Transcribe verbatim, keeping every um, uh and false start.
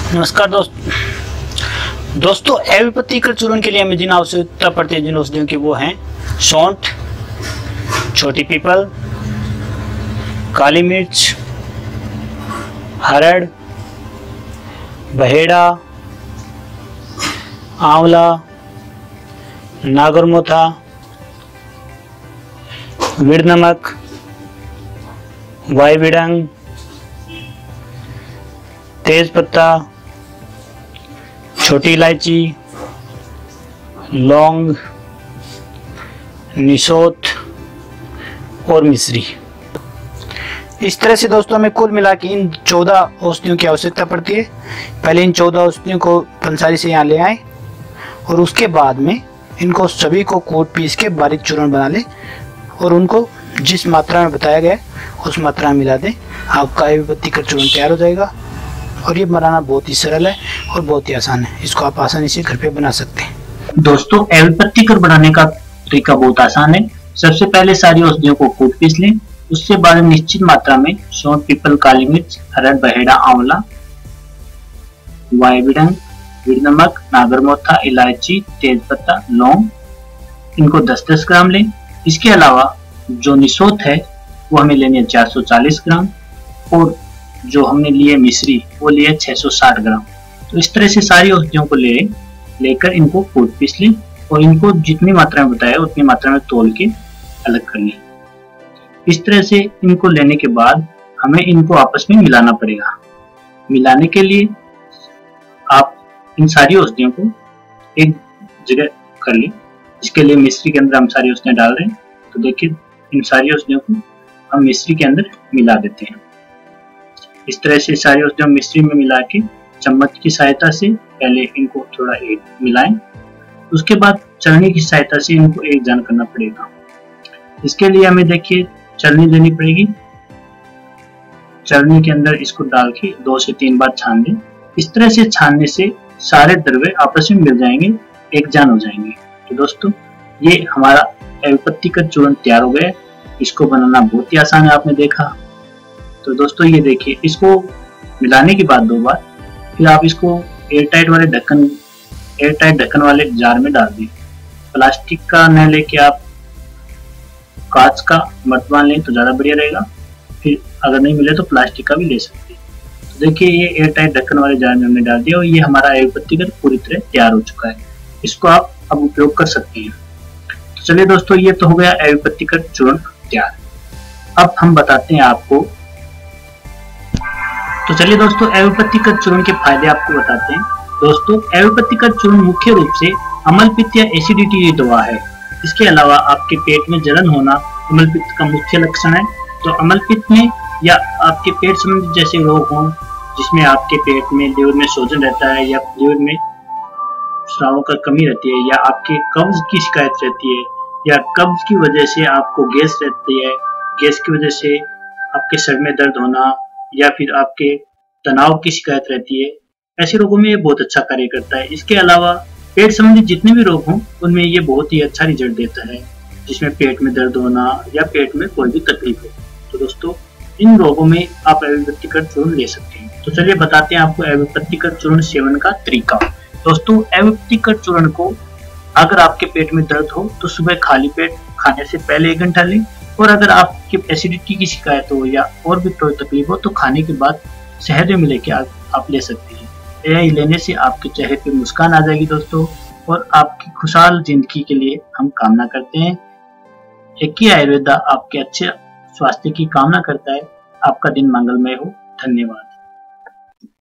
नमस्कार दोस्त दोस्तों एलोपैथी का चूर्ण के लिए हमें जिन आवश्यकता पड़ती है जिन औषधियों की वो हैं सौंठ, छोटी पीपल, काली मिर्च, हरड़, बहेड़ा, आंवला, नागरमोथा, विड़ नमक, वायविडंग, तेज पत्ता, छोटी इलायची, लौंग, निशोत और मिश्री। इस तरह से दोस्तों हमें कुल मिला के इन चौदह औषधियों की आवश्यकता पड़ती है। पहले इन चौदह औषधियों को पंसारी से यहाँ ले आए और उसके बाद में इनको सभी को कूट पीस के बारीक चूर्ण बना लें और उनको जिस मात्रा में बताया गया उस मात्रा में मिला दें। आपका एलोपैथी का चूर्ण तैयार हो जाएगा और ये बनाना बहुत ही सरल है और बहुत ही आसान है। इसको आप आसानी से घर पे बना सकते हैं। दोस्तों एलोपैथी कर बनाने का तरीका बहुत आसान है। सबसे पहले सारी औषधियों को कूट पीस लें। उसके बाद निश्चित मात्रा में सौंठ, पीपल, काली मिर्च, हरड़, बहेड़ा, आंवला, वायविडंग, विड़ नमक, नागरमोथा, इलायची, तेज पत्ता, लौंग, इनको दस दस ग्राम लें। इसके अलावा जो निशोत है वो हमें लेनी है चार सौ चालीस ग्राम और जो हमने लिए मिश्री वो लिए छह सौ साठ ग्राम। तो इस तरह से सारी औषधियों को ले लेकर इनको कूट पीस लें और इनको जितनी मात्रा में बताया उतनी मात्रा में तोल के अलग कर लें। इस तरह से इनको लेने के बाद हमें इनको आपस में मिलाना पड़ेगा। मिलाने के लिए आप इन सारी औषधियों को एक जगह कर लें। इसके लिए मिश्री के अंदर हम सारी औषधियां डाल रहे हैं। तो देखिए इन सारी औषधियों को हम मिश्री के अंदर मिला देते हैं। इस तरह से सारी औषधियां मिश्री में मिला के चम्मच की सहायता से पहले इनको थोड़ा एक मिलाएं। उसके बाद चलनी की सहायता से इनको एक जान करना पड़ेगा। इसके लिए हमें देखिए चलनी लेनी पड़ेगी। चलनी के अंदर इसको डाल के दो से तीन बार छान दें। इस तरह से छानने से सारे द्रव्य आपस में मिल जाएंगे, एक जान हो जाएंगे। तो दोस्तों ये हमारा एलोपैथी का चूर्ण तैयार हो गया। इसको बनाना बहुत ही आसान है, आपने देखा। तो दोस्तों ये देखिए इसको मिलाने के बाद दो बार फिर आप इसको एयरटाइट वाले ढक्कन एयरटाइट ढक्कन वाले जार में डाल दें। प्लास्टिक का न लेके आप कांच का मर्तबान लें तो ज्यादा बढ़िया रहेगा। फिर अगर नहीं मिले तो प्लास्टिक का भी ले सकते हैं। तो देखिए ये एयरटाइट ढक्कन वाले जार में हमने डाल दिया और ये हमारा एलोपैथी का पूरी तरह तैयार हो चुका है। इसको आप अब उपयोग कर सकते हैं। तो चलिए दोस्तों ये तो हो गया एलोपैथी का चूर्ण तैयार। अब हम बताते हैं आपको। तो चलिए दोस्तों एलोपैथी का चूर्ण के फायदे आपको बताते हैं। दोस्तों एलोपैथी का चूर्ण मुख्य रूप से अम्ल पित्त या एसिडिटी की दवा है। इसके अलावा आपके पेट में जलन होना अम्ल पित्त का मुख्य लक्षण है। तो अम्ल पित्त में या आपके पेट संबंधी जैसे रोग हों जिसमें आपके पेट में लीवर में सोजन रहता है या लीवर में स्रावों का कमी रहती है या आपके कब्ज की शिकायत रहती है या कब्ज की वजह से आपको गैस रहती है, गैस की वजह से आपके सर में दर्द होना या फिर आपके तनाव की शिकायत रहती है, ऐसे रोगों में ये बहुत अच्छा कार्य करता है। इसके अलावा पेट संबंधी जितने भी रोग हों उनमें ये बहुत ही अच्छा रिजल्ट देता है, जिसमें पेट में दर्द होना या पेट में कोई भी तकलीफ हो। तो दोस्तों इन रोगों में आप एलोपैथी का चूर्ण ले सकते हैं। तो चलिए बताते हैं आपको एलोपैथी का चूर्ण सेवन का तरीका। दोस्तों एलोपैथी का चूर्ण को अगर आपके पेट में दर्द हो तो सुबह खाली पेट खाने से पहले एक घंटा लें और अगर आपकी एसिडिटी की शिकायत हो या और भी कोई तकलीफ हो तो खाने के बाद शहद में लेके आप, आप ले सकते हैं। यह लेने से आपके चेहरे पे मुस्कान आ जाएगी दोस्तों और आपकी खुशहाल जिंदगी के लिए हम कामना करते हैं। एक ही आयुर्वेदा आपके अच्छे स्वास्थ्य की कामना करता है। आपका दिन मंगलमय हो। धन्यवाद।